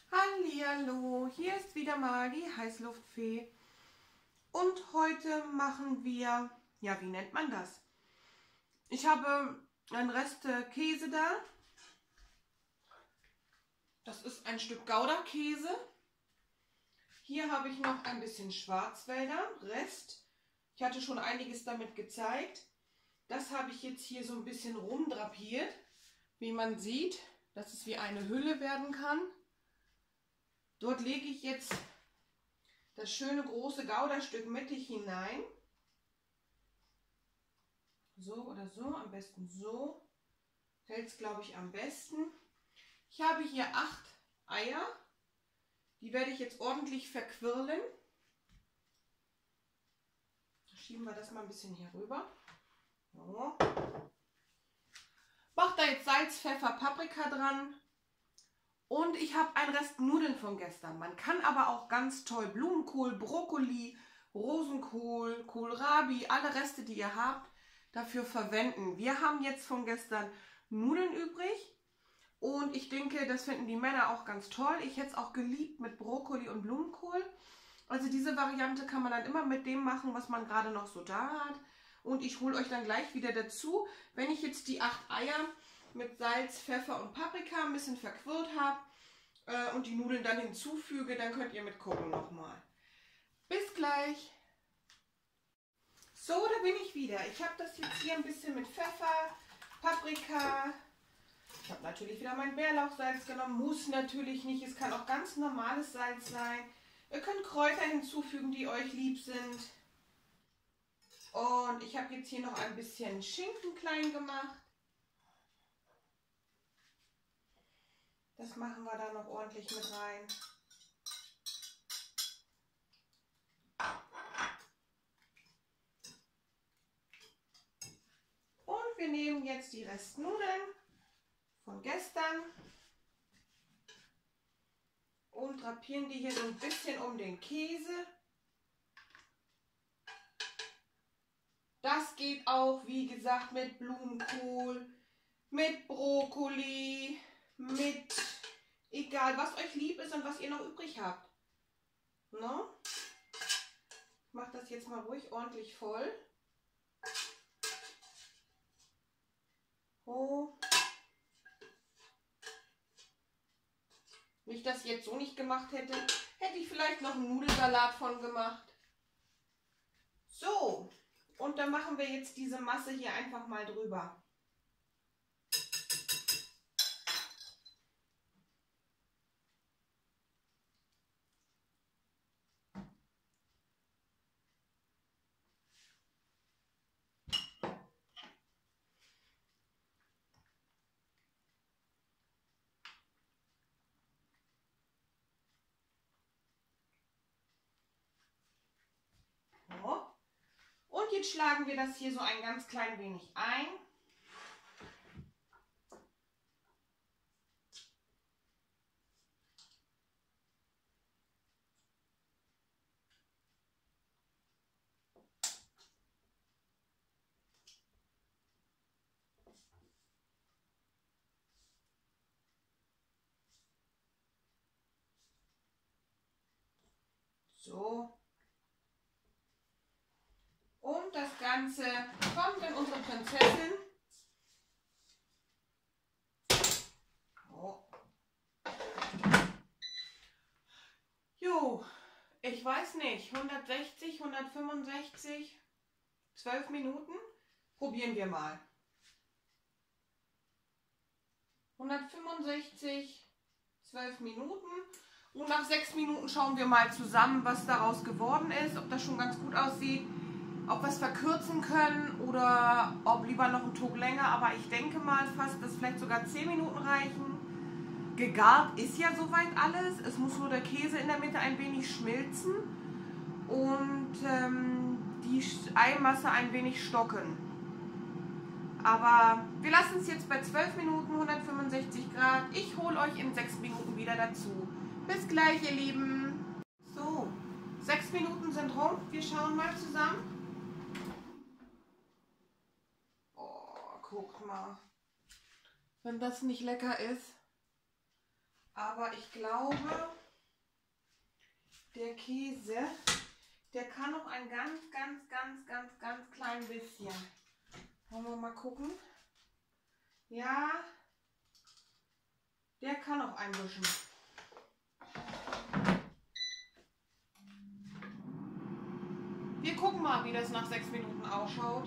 Hallihallo, hier ist wieder mal die Heißluftfee und heute machen wir, ja, wie nennt man das? Ich habe einen Rest Käse da. Das ist ein Stück Gouda-Käse. Hier habe ich noch ein bisschen Schwarzwälder, Rest. Ich hatte schon einiges damit gezeigt. Das habe ich jetzt hier so ein bisschen rumdrapiert, wie man sieht, dass es wie eine Hülle werden kann. Dort lege ich jetzt das schöne große Gouda-Stück mittig hinein. So oder so, am besten so. Hält es, glaube ich, am besten. Ich habe hier 8 Eier. Die werde ich jetzt ordentlich verquirlen. Schieben wir das mal ein bisschen hier rüber. So. Mach da jetzt Salz, Pfeffer, Paprika dran. Und ich habe einen Rest Nudeln von gestern. Man kann aber auch ganz toll Blumenkohl, Brokkoli, Rosenkohl, Kohlrabi, alle Reste, die ihr habt, dafür verwenden. Wir haben jetzt von gestern Nudeln übrig. Und ich denke, das finden die Männer auch ganz toll. Ich hätte es auch geliebt mit Brokkoli und Blumenkohl. Also diese Variante kann man dann immer mit dem machen, was man gerade noch so da hat. Und ich hole euch dann gleich wieder dazu, wenn ich jetzt die 8 Eier mit Salz, Pfeffer und Paprika ein bisschen verquirlt habe und die Nudeln dann hinzufüge, dann könnt ihr mitgucken nochmal. Bis gleich. So, da bin ich wieder. Ich habe das jetzt hier ein bisschen mit Pfeffer, Paprika. Ich habe natürlich wieder mein Bärlauchsalz genommen. Muss natürlich nicht. Es kann auch ganz normales Salz sein. Ihr könnt Kräuter hinzufügen, die euch lieb sind. Und ich habe jetzt hier noch ein bisschen Schinken klein gemacht. Das machen wir da noch ordentlich mit rein. Und wir nehmen jetzt die Restnudeln von gestern und drapieren die hier so ein bisschen um den Käse. Das geht auch, wie gesagt, mit Blumenkohl, mit Brokkoli, mit egal, was euch lieb ist und was ihr noch übrig habt. Ne? Ich mache das jetzt mal ruhig ordentlich voll. Oh. Wenn ich das jetzt so nicht gemacht hätte, hätte ich vielleicht noch einen Nudelsalat von gemacht. So, und dann machen wir jetzt diese Masse hier einfach mal drüber. So. Und jetzt schlagen wir das hier so ein ganz klein wenig ein. So. Und das Ganze kommt in unsere Prinzessin. Oh. Jo, ich weiß nicht, 160, 165, 12 Minuten. Probieren wir mal. 165, 12 Minuten. Und nach 6 Minuten schauen wir mal zusammen, was daraus geworden ist, ob das schon ganz gut aussieht, ob wir es verkürzen können oder ob lieber noch ein Tuck länger. Aber ich denke mal fast, dass vielleicht sogar 10 Minuten reichen. Gegart ist ja soweit alles. Es muss nur der Käse in der Mitte ein wenig schmilzen und die Eimasse ein wenig stocken. Aber wir lassen es jetzt bei 12 Minuten, 165 Grad. Ich hole euch in 6 Minuten wieder dazu. Bis gleich, ihr Lieben. So, 6 Minuten sind rum. Wir schauen mal zusammen. Oh, guckt mal. Wenn das nicht lecker ist. Aber ich glaube, der Käse, der kann noch ein ganz klein bisschen. Wollen wir mal gucken? Ja, der kann noch ein bisschen. Wir gucken mal, wie das nach 6 Minuten ausschaut.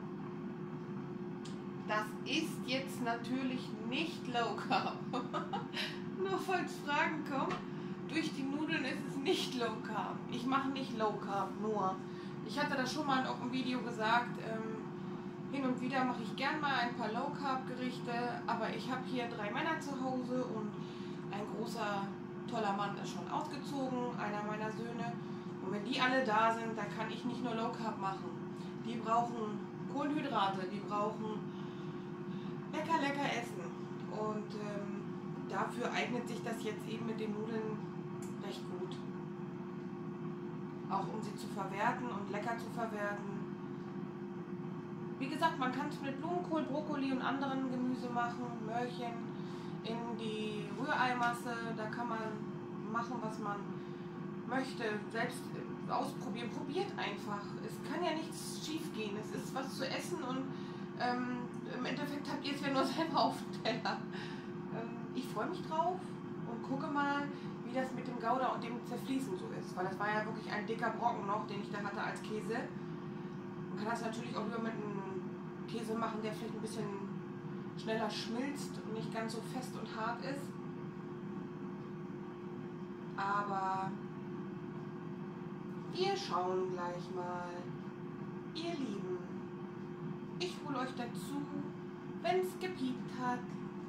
Das ist jetzt natürlich nicht Low Carb. Nur falls Fragen kommen, durch die Nudeln ist es nicht Low Carb. Ich mache nicht Low Carb, nur. Ich hatte das schon mal in irgendeinem Video gesagt, hin und wieder mache ich gern mal ein paar Low Carb Gerichte, aber ich habe hier 3 Männer zu Hause und ein großer, toller Mann ist schon ausgezogen, einer meiner Söhne. Und wenn die alle da sind, dann kann ich nicht nur Low Carb machen. Die brauchen Kohlenhydrate, die brauchen lecker essen. Und dafür eignet sich das jetzt eben mit den Nudeln recht gut. Auch um sie zu verwerten und lecker zu verwerten. Wie gesagt, man kann es mit Blumenkohl, Brokkoli und anderen Gemüse machen, Möhrchen in die Rühreimasse. Da kann man machen, was man möchte, selbst ausprobieren. Probiert einfach. Es kann ja nichts schief gehen. Es ist was zu essen und im Endeffekt habt ihr es ja nur selber auf dem Teller. Ich freue mich drauf und gucke mal, wie das mit dem Gouda und dem Zerfließen so ist. Weil das war ja wirklich ein dicker Brocken noch, den ich da hatte als Käse. Man kann das natürlich auch lieber mit einem Käse machen, der vielleicht ein bisschen schneller schmilzt und nicht ganz so fest und hart ist. Aber wir schauen gleich mal. Ihr Lieben, ich hole euch dazu, wenn es gepiept hat.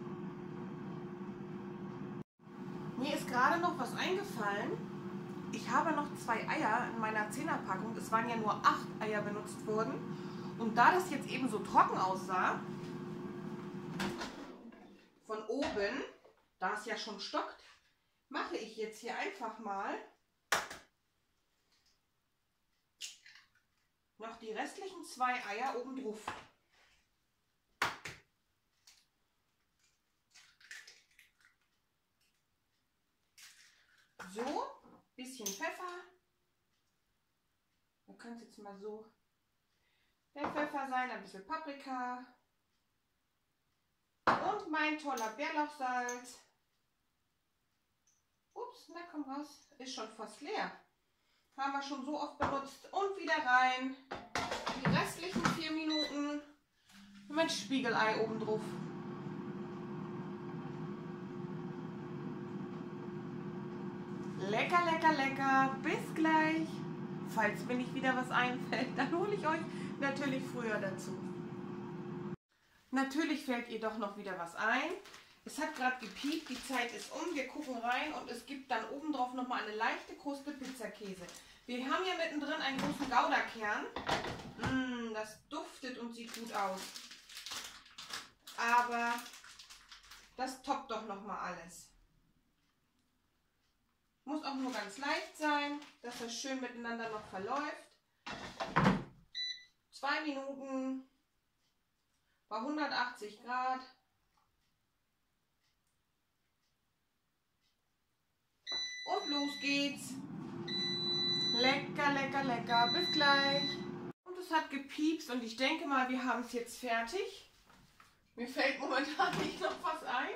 Mir ist gerade noch was eingefallen. Ich habe noch 2 Eier in meiner 10er-Packung. Es waren ja nur 8 Eier benutzt worden. Und da das jetzt eben so trocken aussah, von oben, da es ja schon stockt, mache ich jetzt hier einfach mal noch die restlichen 2 Eier oben drauf. So, bisschen Pfeffer. Da könnte es jetzt mal so der Pfeffer sein, ein bisschen Paprika. Und mein toller Bärlauchsalz. Ups, na komm raus, ist schon fast leer. Haben wir schon so oft benutzt. Und wieder rein. Die restlichen 4 Minuten mit Spiegelei oben drauf. Lecker. Bis gleich. Falls mir nicht wieder was einfällt, dann hole ich euch natürlich früher dazu. Natürlich fällt ihr doch noch wieder was ein. Es hat gerade gepiept, die Zeit ist um. Wir gucken rein und es gibt dann oben drauf nochmal eine leichte Kruste Pizzakäse. Wir haben hier mittendrin einen großen Gouda-Kern. Das duftet und sieht gut aus. Aber das toppt doch nochmal alles. Muss auch nur ganz leicht sein, dass das schön miteinander noch verläuft. 2 Minuten bei 180 Grad. Und los geht's. Lecker. Bis gleich. Und es hat gepiepst und ich denke mal, wir haben es jetzt fertig. Mir fällt momentan nicht noch was ein.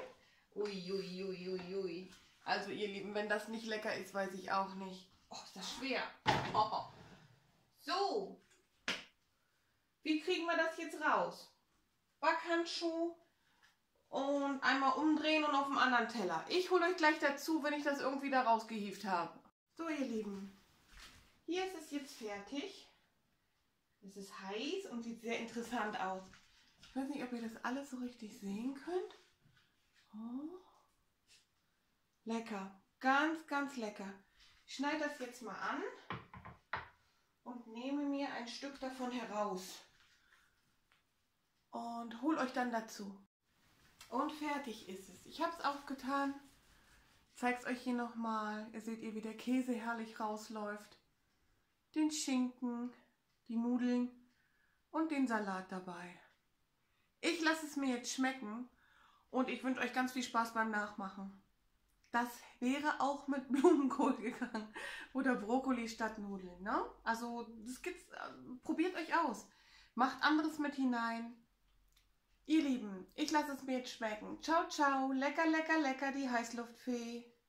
Ui. Also ihr Lieben, wenn das nicht lecker ist, weiß ich auch nicht. Oh, ist das schwer. Oh. So. Wie kriegen wir das jetzt raus? Backhandschuh und einmal umdrehen und auf dem anderen Teller. Ich hole euch gleich dazu, wenn ich das irgendwie da rausgehievt habe. So ihr Lieben, hier ist es jetzt fertig. Es ist heiß und sieht sehr interessant aus. Ich weiß nicht, ob ihr das alles so richtig sehen könnt. Oh. Lecker, ganz lecker. Ich schneide das jetzt mal an und nehme mir ein Stück davon heraus. Und hole euch dann dazu. Und fertig ist es. Ich habe es aufgetan. Ich zeige es euch hier nochmal. Ihr seht, wie der Käse herrlich rausläuft. Den Schinken, die Nudeln und den Salat dabei. Ich lasse es mir jetzt schmecken und ich wünsche euch ganz viel Spaß beim Nachmachen. Das wäre auch mit Blumenkohl gegangen oder Brokkoli statt Nudeln. Ne? Also das gibt's, probiert euch aus. Macht anderes mit hinein. Ihr Lieben, ich lasse es mir jetzt schmecken. Ciao, ciao. Lecker, lecker, lecker, die Heißluftfee.